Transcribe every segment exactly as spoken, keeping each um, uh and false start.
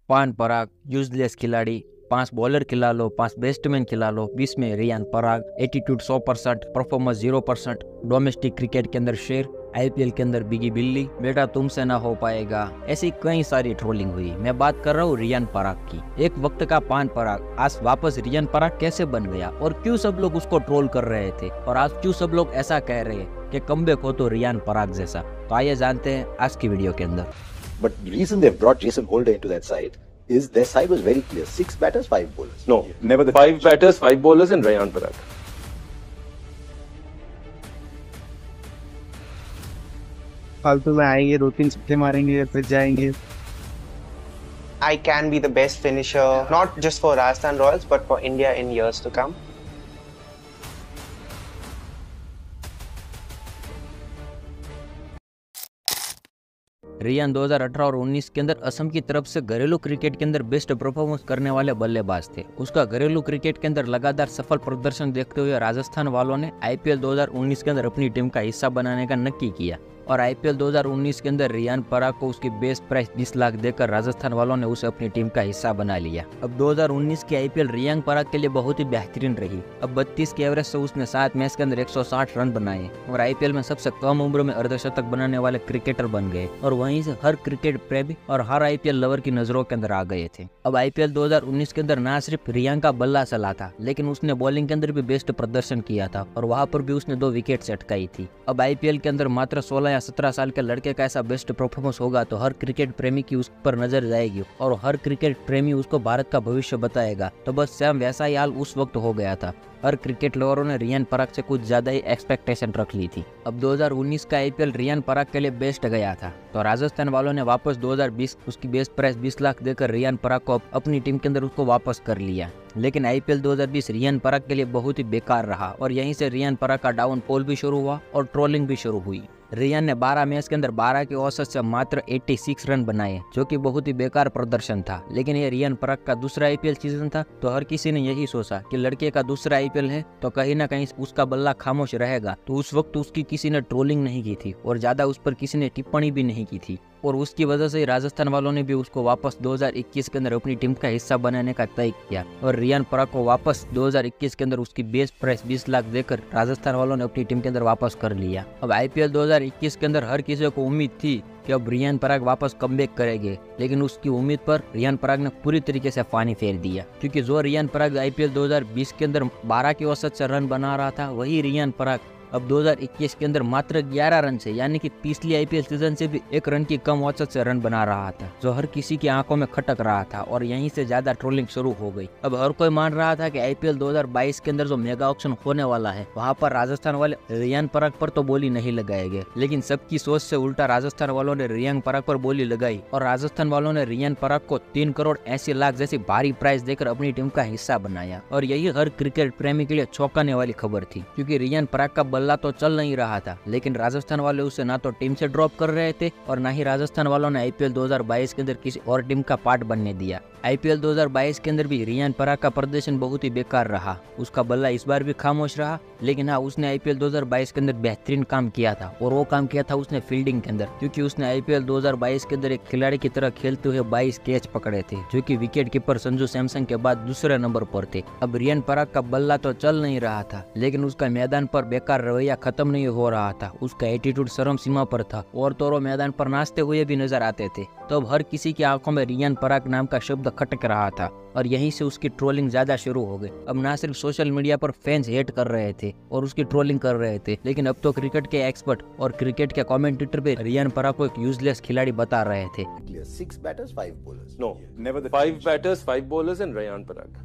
पान पराग यूजलेस खिलाड़ी, पांच बॉलर खिला लो, पांच बैट्समैन खिला लो, बीस में रियान पराग, एटीट्यूड सौ percent, performance zero percent, domestic cricket के अंदर शेर, आईपीएल के अंदर बिगी बिल्ली, बेटा तुमसे ना हो पाएगा। ऐसी कई सारी ट्रोलिंग हुई। मैं बात कर रहा हूँ रियान पराग की। एक वक्त का पान पराग आज वापस रियान पराग कैसे बन गया और क्यों सब लोग उसको ट्रोल कर रहे थे और आज क्यों सब लोग ऐसा कह रहे हैं कि कमबैक हो तो रियान पराग जैसा। तो आइए जानते हैं आज की वीडियो के अंदर। But the reason they've brought Jason Holder into that side is their side was very clear. Six batters, five bowlers. No, never the five batters, five bowlers and Rayan Parag. फालतू में आएंगे, दो तीन छक्के मारेंगे फिर जाएंगे। I can be the best finisher, not just for Rajasthan Royals, but for India in years to come. Riyan दो हज़ार अठारह और उन्नीस के अंदर असम की तरफ से घरेलू क्रिकेट के अंदर बेस्ट परफॉर्मेंस करने वाले बल्लेबाज थे। उसका घरेलू क्रिकेट के अंदर लगातार सफल प्रदर्शन देखते हुए राजस्थान वालों ने आईपीएल दो हज़ार उन्नीस के अंदर अपनी टीम का हिस्सा बनाने का नक्की किया और आईपीएल दो हज़ार उन्नीस के अंदर रियान पराग को उसकी बेस्ट प्राइस बीस लाख देकर राजस्थान वालों ने उसे अपनी टीम का हिस्सा बना लिया। अब दो हज़ार उन्नीस की आईपीएल रियान पराग के लिए बहुत ही बेहतरीन रही। अब बत्तीस के एवरेज से उसने सात मैच के अंदर एक सौ साठ रन बनाए और आईपीएल में सबसे कम उम्र में अर्धशतक बनाने वाले क्रिकेटर बन गए और वहीं से हर क्रिकेट प्रेमी और हर आईपीएल लवर की नजरों के अंदर आ गए थे। अब आईपीएल दो हज़ार उन्नीस के अंदर ना सिर्फ रियान का बल्ला चला था, लेकिन उसने बॉलिंग के अंदर भी बेस्ट प्रदर्शन किया था और वहां पर भी उसने दो विकेट चटकाई थी। अब आईपीएल के अंदर मात्र सोलह या सत्रह साल के लड़के का ऐसा बेस्ट परफॉर्मेंस होगा तो हर क्रिकेट प्रेमी की उस पर नजर जाएगी और हर क्रिकेट प्रेमी उसको भारत का भविष्य बताएगा। तो बस सेम वैसा ही हाल उस वक्त हो गया था। हर क्रिकेट लवरों ने रियान पराग से कुछ ज्यादा ही एक्सपेक्टेशन रख ली थी। अब दो हज़ार उन्नीस का आईपीएल रियान पराग के लिए बेस्ट गया था तो राजस्थान वालों ने वापस दो हज़ार बीस उसकी बेस्ट प्राइस बीस लाख देकर रियान पराग को अपनी टीम के अंदर उसको वापस कर लिया। लेकिन आईपीएल दो हज़ार बीस रियान पराग के लिए बहुत ही बेकार रहा और यहीं से रियान पराग का डाउनफॉल भी शुरू हुआ और ट्रोलिंग भी शुरू हुई। रियान ने बारह मैच के अंदर बारह की औसत से मात्र छियासी रन बनाए जो कि बहुत ही बेकार प्रदर्शन था। लेकिन ये रियान पराग का दूसरा आईपीएल सीजन था तो हर किसी ने यही सोचा कि लड़के का दूसरा आईपीएल है तो कहीं ना कहीं उसका बल्ला खामोश रहेगा। तो उस वक्त उसकी किसी ने ट्रोलिंग नहीं की थी और ज्यादा उस पर किसी ने टिप्पणी भी नहीं की थी और उसकी वजह से राजस्थान वालों ने भी उसको वापस दो हज़ार इक्कीस के अंदर अपनी टीम का हिस्सा बनाने का तय किया और रियान पराग को वापस दो हज़ार इक्कीस के अंदर उसकी बेस्ट प्राइस बीस लाख देकर राजस्थान वालों ने अपनी टीम के अंदर वापस कर लिया। अब आईपीएल दो हज़ार इक्कीस के अंदर हर किसी को उम्मीद थी कि अब रियान पराग वापस कमबैक करेंगे, लेकिन उसकी उम्मीद पर रियान पराग ने पूरी तरीके से पानी फेर दिया क्योंकि जो रियान पराग आईपीएल दो हज़ार बीस के अंदर बारह की औसत से रन बना रहा था वही रियान पराग अब दो हज़ार इक्कीस के अंदर मात्र ग्यारह रन से यानी कि पिछली आईपीएल सीजन से भी एक रन की कम औसत से रन बना रहा था जो हर किसी की आंखों में खटक रहा था और यहीं से ज्यादा ट्रोलिंग शुरू हो गई। अब हर कोई मान रहा था कि आईपीएल दो हज़ार बाईस के अंदर जो मेगा ऑक्शन होने वाला है वहां पर राजस्थान वाले रियान पराग पर तो बोली नहीं लगाएंगे, लेकिन सबकी सोच से उल्टा राजस्थान वालों ने रियान पराग पर बोली लगाई और राजस्थान वालों ने रियान पराग को तीन करोड़ अस्सी लाख जैसी भारी प्राइस देकर अपनी टीम का हिस्सा बनाया और यही हर क्रिकेट प्रेमी के लिए चौंकाने वाली खबर थी क्योंकि रियान पराग का बल्ला तो चल नहीं रहा था, लेकिन राजस्थान वाले उसे ना तो टीम से ड्रॉप कर रहे थे और ना ही राजस्थान वालों ने आईपीएल दो हज़ार बाईस के अंदर किसी और टीम का पार्ट बनने दिया। आईपीएल दो हज़ार बाईस के अंदर भी रियान पराग का प्रदर्शन बहुत ही बेकार रहा। उसका बल्ला इस बार भी खामोश रहा, लेकिन हाँ उसने आईपीएल दो हज़ार बाईस के अंदर बेहतरीन काम किया था और वो काम किया था उसने फील्डिंग के अंदर क्योंकि उसने आईपीएल दो हज़ार बाईस के अंदर एक खिलाड़ी की तरह खेलते हुए बाईस कैच पकड़े थे जो कि विकेट कीपर संजू सैमसन के बाद दूसरे नंबर पर थे। अब रियान पराग का बल्ला तो चल नहीं रहा था, लेकिन उसका मैदान पर बेकार रवैया खत्म नहीं हो रहा था। उसका एटीट्यूड चरम सीमा पर था और तो वो मैदान पर नाचते हुए भी नजर आते थे। तो अब हर किसी की आंखों में रियान पराग नाम का शब्द खटक रहा था और यहीं से उसकी ट्रोलिंग ज्यादा शुरू हो गई। अब ना सिर्फ सोशल मीडिया पर फैंस हेट कर रहे थे और उसकी ट्रोलिंग कर रहे थे, लेकिन अब तो क्रिकेट के एक्सपर्ट और क्रिकेट के कमेंटेटर भी रियान पराग को एक यूजलेस खिलाड़ी बता रहे थे। Six batters, five bowlers. No, never the five batters, five bowlers and Rayan Parag.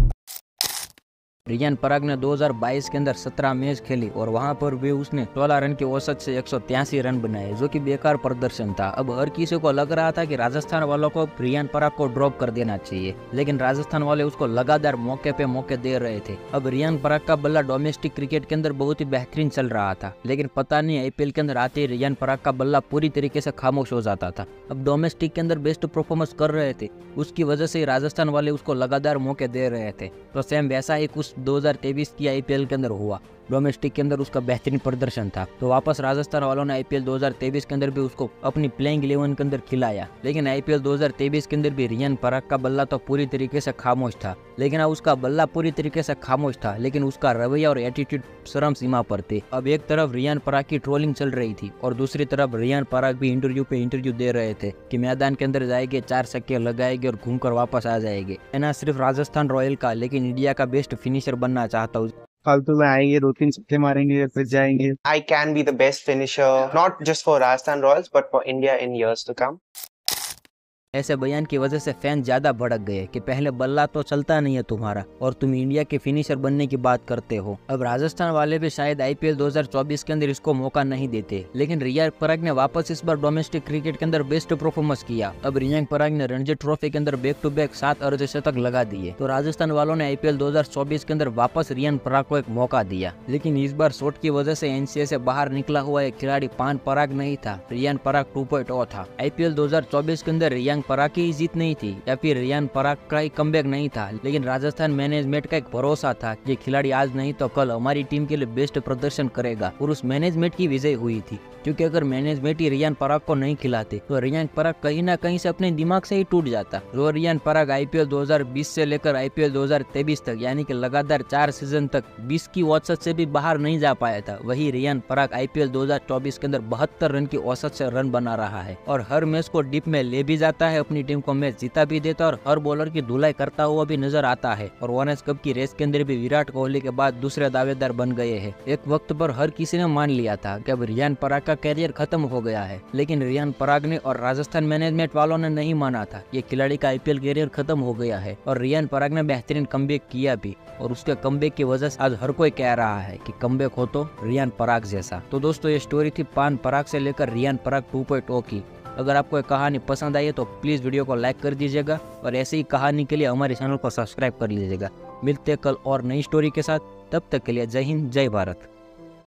Riyan Parag ने दो हज़ार बाईस के अंदर सत्रह मैच खेली और वहां पर भी उसने सोलह रन की औसत से एक सौ तिरासी रन बनाए जो कि बेकार प्रदर्शन था। अब हर किसी को लग रहा था कि राजस्थान वालों को रियान पराग को ड्रॉप कर देना चाहिए, लेकिन राजस्थान वाले उसको लगातार मौके पे मौके दे रहे थे। अब रियान पराग का बल्ला डोमेस्टिक क्रिकेट के अंदर बहुत ही बेहतरीन चल रहा था, लेकिन पता नहीं आईपीएल के अंदर आते ही रियान पराग का बल्ला पूरी तरीके से खामोश हो जाता था। अब डोमेस्टिक के अंदर बेस्ट परफॉर्मेंस कर रहे थे, उसकी वजह से राजस्थान वाले उसको लगातार मौके दे रहे थे। तो सेम वैसा ही कुछ दो हज़ार तेईस की आईपीएल के अंदर हुआ। डोमेस्टिक के अंदर उसका बेहतरीन प्रदर्शन था। तो वापस राजस्थान वालों ने आईपीएल दो हज़ार तेईस के अंदर भी उसको अपनी प्लेइंग इलेवन के अंदर खिलाया। लेकिन आईपीएल दो हज़ार तेईस के अंदर भी रियान पराग का बल्ला तो पूरी तरीके से खामोश था। लेकिन अब उसका बल्ला पूरी तरीके से खामोश था, लेकिन उसका रवैया और एटीट्यूड शर्म सीमा पर थे। अब एक तरफ रियान पराग की ट्रोलिंग चल रही थी और दूसरी तरफ रियान पराग भी इंटरव्यू पे इंटरव्यू दे रहे थे कि मैदान के अंदर जाएंगे, चार छक्के लगाएंगे और घूमकर वापस आ जाएंगे। मैं ना सिर्फ राजस्थान रॉयल का लेकिन इंडिया का बेस्ट फिनिशर बनना चाहता हूँ। फालतू में आएंगे, दो तीन छक्के मारेंगे, फिर जाएंगे। I can be the best finisher, not just for Rajasthan Royals, but for India in years to come. ऐसे बयान की वजह से फैन ज्यादा भड़क गए कि पहले बल्ला तो चलता नहीं है तुम्हारा और तुम इंडिया के फिनिशर बनने की बात करते हो। अब राजस्थान वाले भी शायद आईपीएल दो हज़ार चौबीस के अंदर इसको मौका नहीं देते, लेकिन रियान पराग ने वापस इस बार डोमेस्टिक क्रिकेट के अंदर बेस्ट परफॉर्मेंस किया। अब रियान पराग ने रणजी ट्रॉफी के अंदर बैक टू बैक सात अर्धशतक लगा दिए। तो राजस्थान वालों ने आईपीएल दो हज़ार चौबीस के अंदर वापस रियान पराग को एक मौका दिया, लेकिन इस बार शॉट की वजह से एनसीए से बाहर निकला हुआ एक खिलाड़ी पान पराग नहीं था, Riyan Parag two point O था। आईपीएल दो हज़ार चौबीस के अंदर रियान पराग की जीत नहीं थी या फिर रियान पराग का ही कमबैक नहीं था, लेकिन राजस्थान मैनेजमेंट का एक भरोसा था कि खिलाड़ी आज नहीं तो कल हमारी टीम के लिए बेस्ट प्रदर्शन करेगा और उस मैनेजमेंट की विजय हुई थी। क्योंकि अगर मैनेजमेंट ही रियान पराग को नहीं खिलाते तो रियान पराग कहीं ना कहीं से अपने दिमाग से ही टूट जाता। जो रियान पराग आईपीएल दो हज़ार बीस से लेकर आईपीएल दो हज़ार तेईस तक यानी कि लगातार चार सीजन तक बीस की औसत से भी बाहर नहीं जा पाया था, वही रियान पराग आईपीएल दो हज़ार चौबीस के अंदर बहत्तर रन की औसत से रन बना रहा है और हर मैच को डिप में ले भी जाता है, अपनी टीम को मैच जीता भी देता और हर बॉलर की धुलाई करता हुआ भी नजर आता है। और वनएस कप की रेस के अंदर भी विराट कोहली के बाद दूसरे दावेदार बन गए हैं। एक वक्त पर हर किसी ने मान लिया था कि अब रियान पराग का कैरियर खत्म हो गया है, लेकिन रियान पराग ने और राजस्थान मैनेजमेंट वालों ने नहीं माना था। ये खिलाड़ी का आईपीएल कैरियर खत्म हो गया है और रियान पराग ने बेहतरीन कमबैक किया भी और उसके कमबैक की वजह से आज हर कोई कह रहा है कि कमबैक हो तो रियान पराग जैसा। तो दोस्तों ये स्टोरी थी पान पराग से लेकर Riyan Parag two point O की। अगर आपको ये कहानी पसंद आई है तो प्लीज़ वीडियो को लाइक कर दीजिएगा और ऐसी ही कहानी के लिए हमारे चैनल को सब्सक्राइब कर लीजिएगा। मिलते कल और नई स्टोरी के साथ, तब तक के लिए जय हिंद जय भारत।